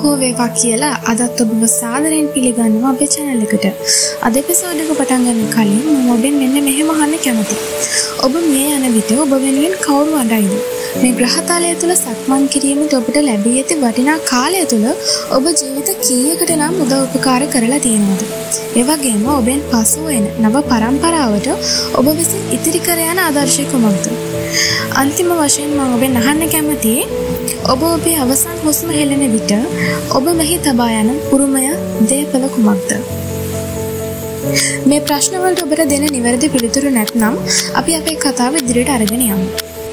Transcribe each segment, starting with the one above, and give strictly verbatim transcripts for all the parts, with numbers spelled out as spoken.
හෝ වේවා කියලා අදත් ඔබව සාදරයෙන් පිළිගන්නවා අපේ channel එකට. අද එපිසෝඩ් එක පටන් ගන්න කලින් මම ඔබෙන් මෙන්න මෙහෙම අහන්න කැමතියි. ඔබ මේ යන විට ඔබ වෙනුවෙන් කවුරු අඬයිද? මේ ග්‍රහතාලය තුල සක්මන් කිරීමට ඔබට ලැබී ඇති වටිනා කාලය තුල ඔබ ජීවිත කීයකට නම් උදව් උපකාර කරලා තියෙනවද? ඒ වගේම ඔබෙන් පසු වෙන නව පරම්පරාවට ඔබ විසින් ඉතිරි කර යන ආදර්ශය කුමක්ද? අන්තිම වශයෙන් මම ඔබෙන් අහන්න කැමතියි ඔබ ඔබේ අවසන් හුස්ම හෙළන විට ඔබ මෙහි තබා යන උරුමය දේපල කුමක්ද? මේ ප්‍රශ්න වලට ඔබට දෙන නිවැරදි පිළිතුරු නැත්නම් අපි අපේ කතාව ඉදිරියට අරගෙන යමු.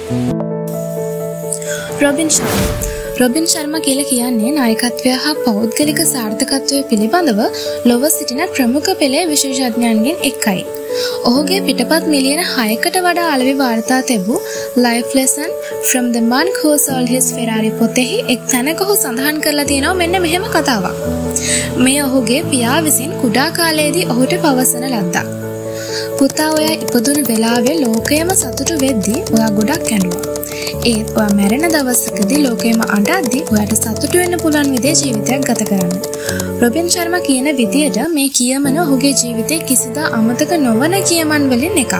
රොබින් ශර්මා රොබින් ශර්මා කියලා කියන්නේ නායකත්වය හා පෞද්ගලික සාර්ථකත්වය පිළිබඳව ලොව සිටින ප්‍රමුඛ පෙළේ විශේෂඥයන්ගෙන් එකයි. ඔහුගේ පිටපත් මිලියන හයකට වඩා අලෙවි වාර්තා තිබූ Life Lesson from the Man Who Sold His Ferrari පොතෙහි එක් තැනක ඔහු සඳහන් කරලා තියෙනවා මෙන්න මෙහෙම කතාවක්. මේ ඔහුගේ පියා විසින් කුඩා කාලයේදී ඔහුට පවසන ලද්දක්. පුතා ඔයා ඉපදුණු වෙලාවේ ලෝකයම සතුටු වෙද්දී ඔයා ගොඩක් ඇඬුවා. ඒත් ඔයා මැරෙන දවසකදී ලෝකයම අඬද්දී ඔයාට සතුටු වෙන්න පුළුවන් විදිහේ ජීවිතයක් ගත කරන්න. රොබින් ශර්මා කියන විදිහට මේ කියමන ඔහුගේ ජීවිතේ කිසිදා අමතක නොවන කියමන් වලින් එකක්.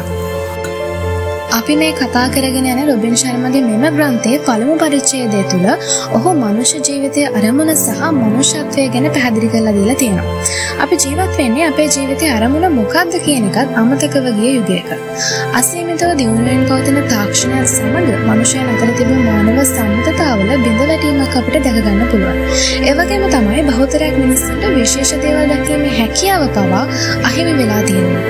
අපි මේ කතා කරගෙන යන රොබින් ශර්මාගේ මෙම ග්‍රන්ථයේ පළමු පරිච්ඡේදය තුළ ඔහු මනුෂ්‍ය ජීවිතයේ අරමුණ සහ මනුෂ්‍යත්වය ගැන පැහැදිලි කරලා දීලා තියෙනවා. අපි ජීවත් වෙන්නේ අපේ ජීවිතයේ අරමුණ මොකක්ද කියන එකත් අමතකව ගිය යුගයක. අසීමිතව දියුණුවෙන් පවතින තාක්ෂණයත් සමග මනුෂ්‍යයන් අතර තිබුණු මානව සම්මතතාවල බිඳවැටීමක් අපිට දැක ගන්න පුළුවන්. ඒ වගේම තමයි බහුතරයක් මිනිස්සුන්ට විශේෂ දේවල් දැකීමේ හැකියාව පවා අහිමි වෙලා තියෙනවා.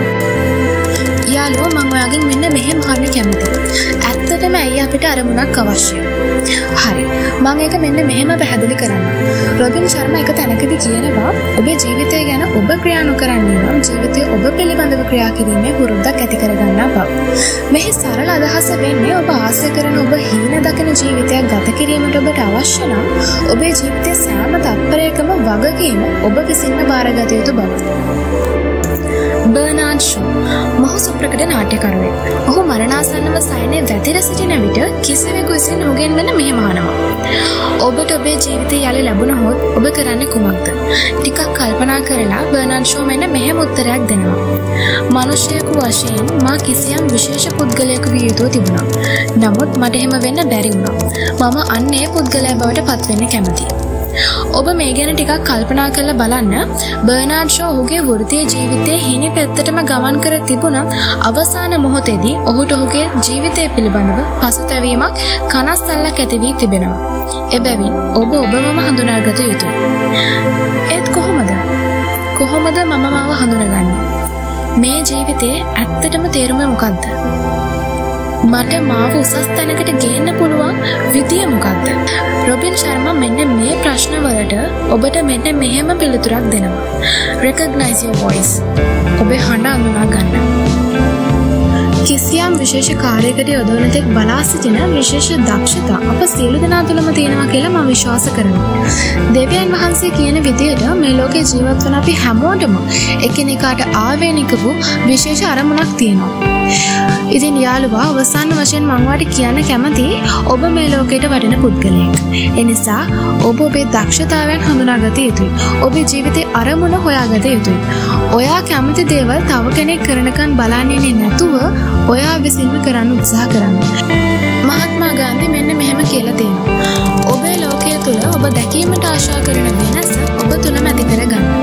යාළුවෝ මම ඔයාගෙන් මෙන්න මෙහෙම අහන්න කැමතියි. ඇත්තටම ඇයි අපිට අරමුණක් අවශ්‍යයි? හරි. මම ඒක මෙන්න මෙහෙම පැහැදිලි කරන්නම්. රොබින් ශර්මා එක තැනකදී කියනවා ඔබේ ජීවිතය ගැන ඔබ ක්‍රියා නොකරන්නේ නම් ජීවිතය ඔබ පිළිබඳව ක්‍රියා කිරීමේ පුරුද්දක් ඇති කරගන්නා බව. මෙහි සරල අදහස වෙන්නේ ඔබ ආශා කරන ඔබ හීන දකින ජීවිතයක් ගත කිරීමට ඔබට අවශ්‍ය නම් ඔබේ ජීවිතයේ සෑම තත්පරයකම වගකීම ඔබ විසින්ම බාරගත යුතු බව. බර්නාඩ් ෂෝ මොහු සුප්‍රකට නාට්‍යකරුවෙක්. ඔහු මරණාසන්නව සයනේ වැතිර සිටින විට කිසිවෙකු විසින් ඔහුගෙන් මෙන්න මෙහෙම අහනවා. ඔබට ඔබේ ජීවිතය යලි ලැබුණහොත් ඔබ කරන්නේ කුමක්ද? ටිකක් කල්පනා කරලා බර්නාඩ් ෂෝ මෙන්න මෙහෙම උත්තරයක් දෙනවා. මිනිසෙකු වශයෙන් මා කිසියම් විශේෂ පුද්ගලයෙකු විය යුතු තිබුණා. නමුත් මට එහෙම වෙන්න බැරි වුණා. මම අන්න ඒ පුද්ගලයා බවට පත් වෙන්න කැමතියි. ඔබ මේ ගැන ටිකක් කල්පනා කරලා බලන්න. බර්නාඩ් ෂෝ ඔහුගේ වෘත්තීය ජීවිතයේ හිණි පැත්තටම ගමන් කර තිබුණත් අවසාන මොහොතේදී ඔහුට ඔහුගේ ජීවිතය පිළිබඳව පසුතැවීමක් කනස්සල්ලක් ඇති වී තිබෙනවා. එබැවින් ඔබ ඔබවම හඳුනාගත යුතුයි. ඒත් කොහොමද? කොහොමද මම මාව හඳුනගන්නේ? මේ ජීවිතයේ ඇත්තටම තේරුම මොකක්ද? මට මාව උසස් තැනකට ගේන්න පුළුවන් විදිය මොකක්ද? රොබින් ශර්මා මෙන්න මේ ප්‍රශ්න වලට ඔබට මෙන්න මෙහෙම පිළිතුරක් දෙනවා. Recognize your voice. ඔබේ හඬ අඳුනා ගන්න. කිසියම් විශේෂ කාර්යයකට යොදවන තෙක් බලා සිටින විශේෂ දක්ෂතා අප සියලු දෙනා තුළම තියෙනවා කියලා මම විශ්වාස කරනවා. දෙවියන් වහන්සේ කියන විදිහට මේ ලෝකේ ජීවත් වන අපි හැමෝටම එකිනෙකාට ආවේනික වූ විශේෂ අරමුණක් තියෙනවා. ඉතින් යාළුවා අවසාන වශයෙන් මම ඔයාලට කියන්න කැමතියි ඔබ මේ ලෝකයට වටින පුද්ගලයෙක්. ඒ නිසා ඔබ ඔබේ දක්ෂතාවයන් හඳුනාගත යුතුයි. ඔබේ ජීවිතේ අරමුණ හොයාගත යුතුයි. ඔයා කැමති දේවල් තව කෙනෙක් කරනකන් බලන්නේ නැතුව ඔයා විසින්ම කරන්න උත්සාහ කරන්න. මහත්මා ගාන්ධි මෙන්න මෙහෙම කියලා තියෙනවා. ඔබේ ලෝකය තුල ඔබ දැකීමට ආශා කරන වෙනස ඔබ තුලම ඇති කරගන්න.